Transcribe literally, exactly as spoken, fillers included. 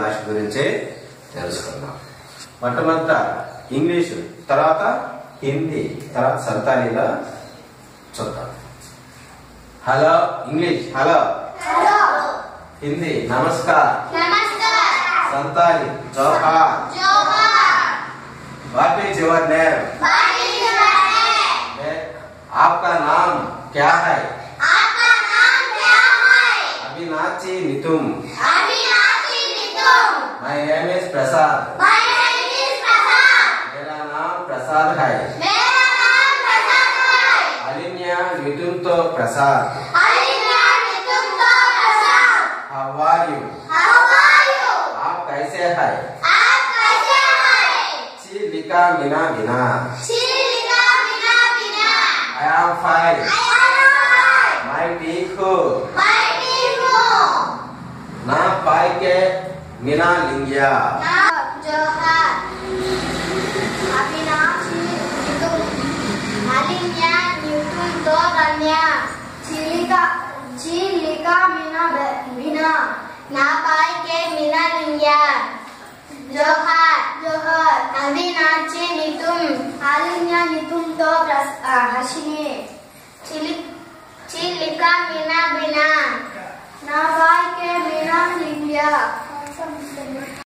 భాష గురించి తెలుసుకుందాం. మొట్టమొదట ఇంగ్లీషు, తర్వాత హిందీ, తర్వాత సంతాలీలో చూద్దాం. హలో ఇంగ్లీష్ హలో, హిందీ నమస్कार, संताली जोहार. What is your name? आपका नाम क्या है? आपका नाम क्या है? अविनाशी नितुम. अविनाशी नितुम. My name is Prasad. My name is प्रसाद. मेरा नाम प्रसाद है. मेरा नाम प्रसाद है. अलिन्या नितुम तो प्रसाद. अलिन्या नितुम तो प्रसाद. How are you? How are you? आप कैसे हैं? आप कैसे हैं? Chilika Meena Meena. Chilika Meena Meena. I am fine. I am fine. मैं ठीक हूँ. मैं ठीक हूँ. ना पाई के मीना लिंगिया. जोहार. अविनाशी नितुम. अलिन्या नितुम तो रन्या. चिलिका चिलिका मीना मीना. ना पाई के मीना लिंगिया. जोहार. जोहार. अविनाशी नितुम. अलिन्या नितुम तो हसीनी.